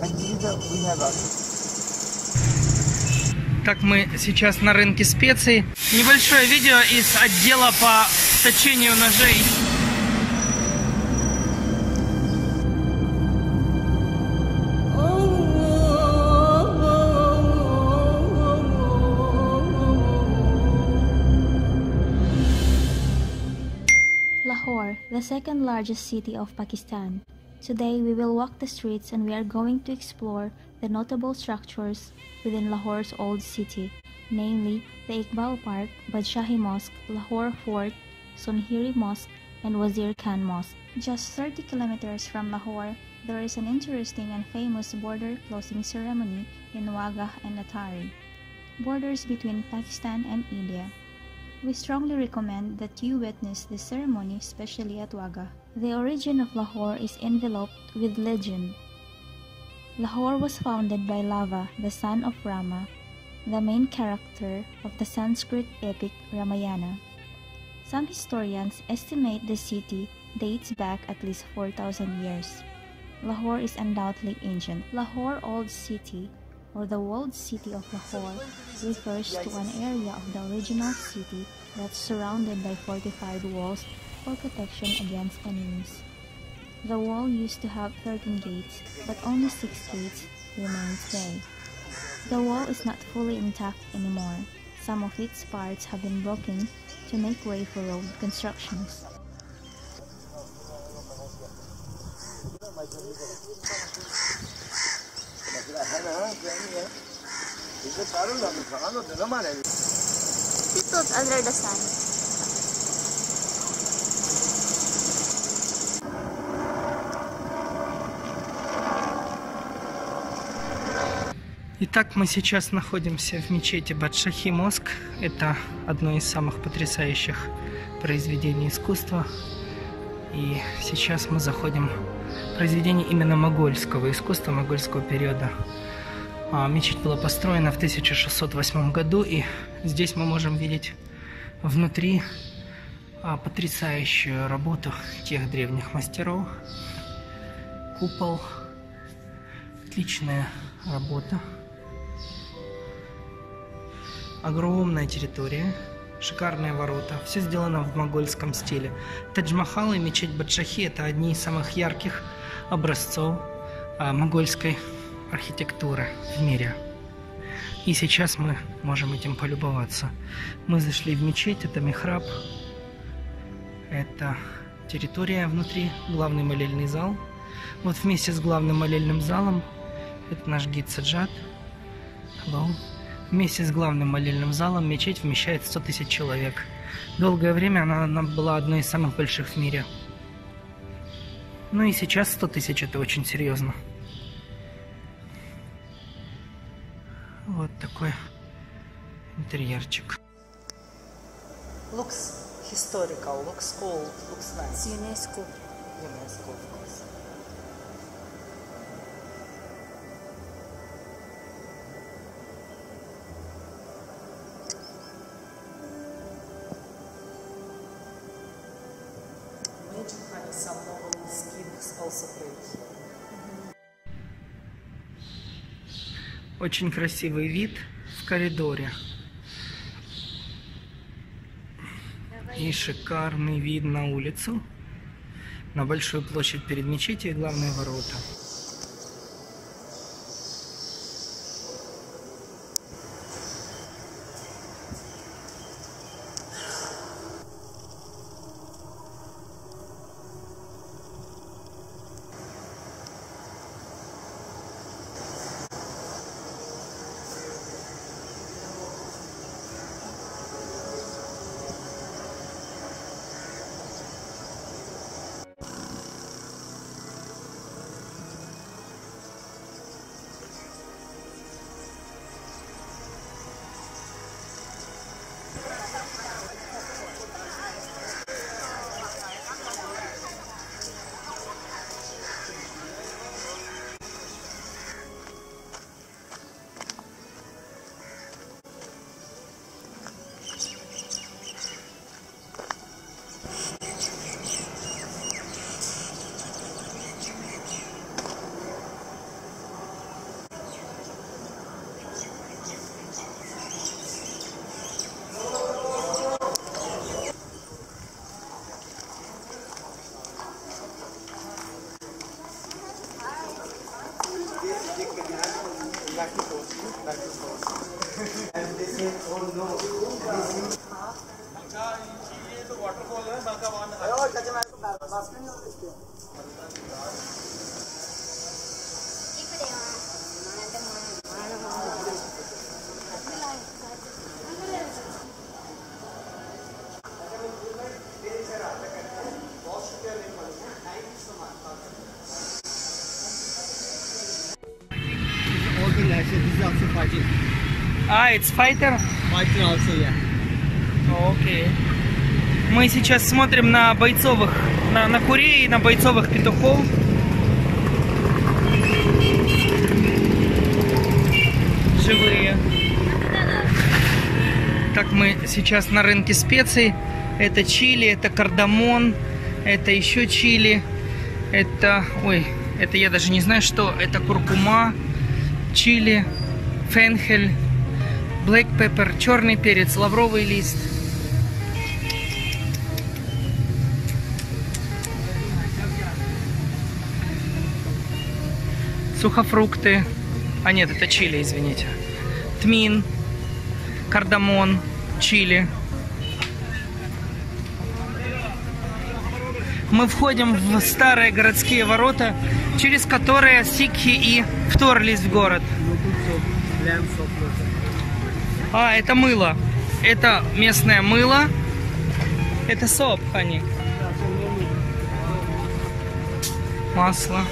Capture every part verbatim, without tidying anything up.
Так, мы сейчас на рынке специй. Небольшое видео из отдела по точению ножей. Lahore, the second largest city of Pakistan. Today we will walk the streets and we are going to explore the notable structures within Lahore's old city, namely the Iqbal Park, Badshahi Mosque, Lahore Fort, Sunhiri Mosque, and Wazir Khan Mosque. Just thirty kilometers from Lahore, there is an interesting and famous border closing ceremony in Wagah and Atari, borders between Pakistan and India. We strongly recommend that you witness this ceremony, especially at Wagah. The origin of Lahore is enveloped with legend. Lahore was founded by Lava, the son of Rama, the main character of the Sanskrit epic Ramayana. Some historians estimate the city dates back at least four thousand years. Lahore is undoubtedly ancient. Lahore Old City, or the walled city of Lahore, refers to an area of the original city that's surrounded by fortified walls for protection against enemies. The wall used to have thirteen gates, but only six gates remain today. The wall is not fully intact anymore. Some of its parts have been broken to make way for road constructions. It's under the sun. Итак, мы сейчас находимся в мечети Бадшахи Моск. Это одно из самых потрясающих произведений искусства. И сейчас мы заходим в произведение именно могольского искусства, могольского периода. Мечеть была построена в тысяча шестьсот восьмом году, и здесь мы можем видеть внутри потрясающую работу тех древних мастеров. Купол, отличная работа. Огромная территория, шикарные ворота, все сделано в могольском стиле. Тадж-Махал и мечеть Бадшахи – это одни из самых ярких образцов а, могольской архитектуры в мире. И сейчас мы можем этим полюбоваться. Мы зашли в мечеть, это михраб, это территория внутри, главный молельный зал. Вот вместе с главным молельным залом это наш гид Саджад. Hello. Вместе с главным молельным залом мечеть вмещает сто тысяч человек. Долгое время она, она была одной из самых больших в мире. Ну и сейчас сто тысяч это очень серьезно. Вот такой интерьерчик. Looks historical, looks old, looks nice. UNESCO. UNESCO, of course. Some novel schemes also played. Очень красивый вид в коридоре. И шикарный вид на улицу, на большую площадь перед мечетью и главные ворота. А, it's fighter? Fighter also, yeah. Окей. Мы сейчас смотрим на бойцовых, на, на курей и на бойцовых петухов. Живые. Так, мы сейчас на рынке специй. Это чили, это кардамон, это еще чили. Это, ой, это я даже не знаю что. Это куркума, чили, фенхель, блэк пеппер, черный перец, лавровый лист. Сухофрукты. А нет, это чили, извините. Тмин, кардамон, чили. Мы входим в старые городские ворота, через которые сикхи и вторглись в город. А, это мыло. Это местное мыло. Это соп, хани. Масло.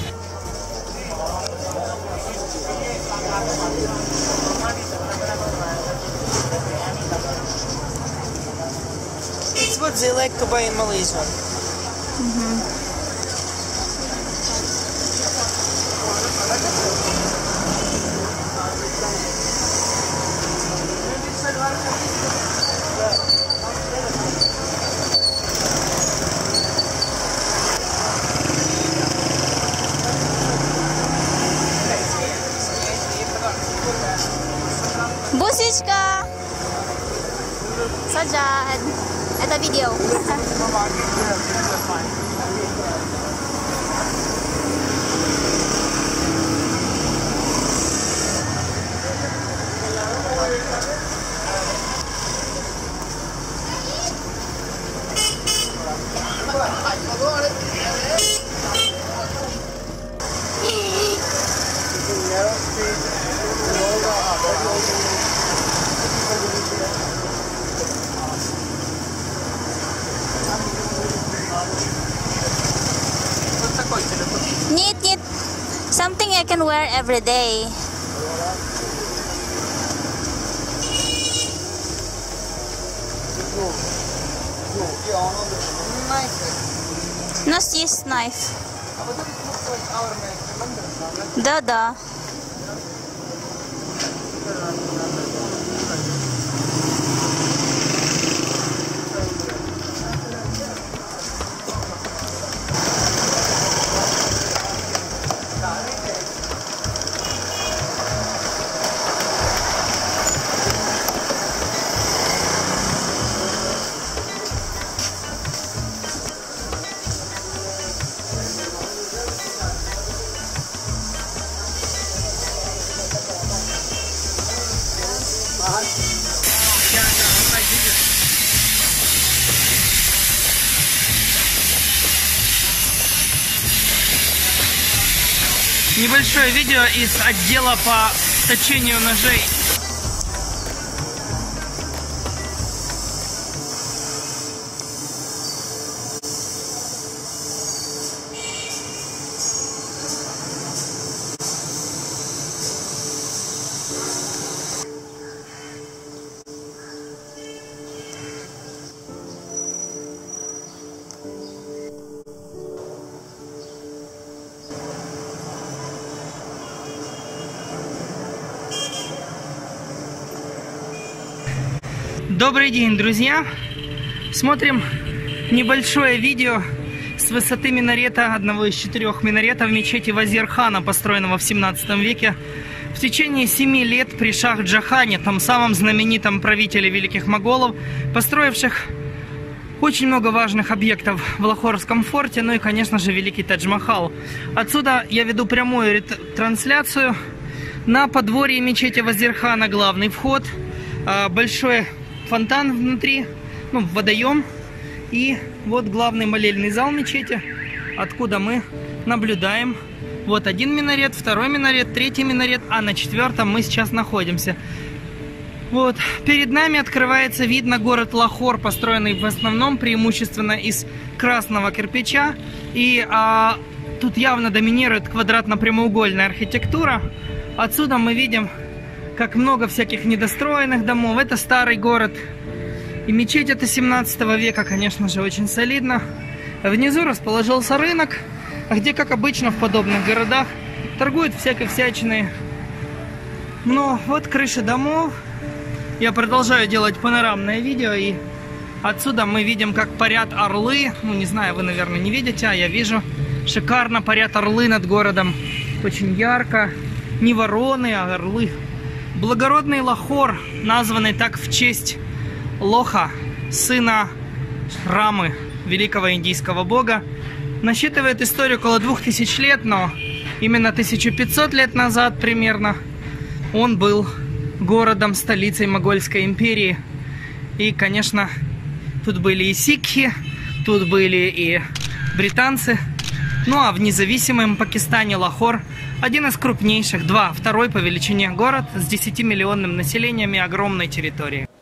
It's what they like to buy in Malaysia. Mm-hmm. Бусечка! Саджад! Это видео. Neat, neat. Something I can wear every day. У нас есть knife. Да, да. Небольшое видео из отдела по точению ножей. Добрый день, друзья! Смотрим небольшое видео с высоты минарета, одного из четырех минаретов мечети Вазир-хана, построенного в семнадцатом веке. В течение семи лет при Шах-Джахане, том самом знаменитом правителе великих моголов, построивших очень много важных объектов в Лахорском форте, ну и, конечно же, великий Тадж-Махал. Отсюда я веду прямую трансляцию На подворье мечети Вазирхана главный вход, большой фонтан внутри, ну, водоем. И вот главный молельный зал мечети, откуда мы наблюдаем. Вот один минарет, второй минарет, третий минарет, а на четвертом мы сейчас находимся. Вот, перед нами открывается вид на город Лахор, построенный в основном преимущественно из красного кирпича. И а, тут явно доминирует квадратно-прямоугольная архитектура. Отсюда мы видим, как много всяких недостроенных домов. Это старый город. И мечеть это семнадцатого века, конечно же, очень солидно. Внизу расположился рынок, где, как обычно в подобных городах, торгуют всякой всячиной. Но вот крыши домов. Я продолжаю делать панорамное видео, и отсюда мы видим, как парят орлы. Ну, не знаю, вы, наверное, не видите, а я вижу. Шикарно парят орлы над городом. Очень ярко. Не вороны, а орлы. Благородный Лахор, названный так в честь Лоха, сына Рамы, великого индийского бога, насчитывает историю около двух тысяч лет, но именно тысяча пятьсот лет назад примерно он был городом, столицей Могольской империи. И, конечно, тут были и сикхи, тут были и британцы. Ну а в независимом Пакистане Лахор один из крупнейших, два, второй по величине город с десятимиллионным населением и огромной территорией.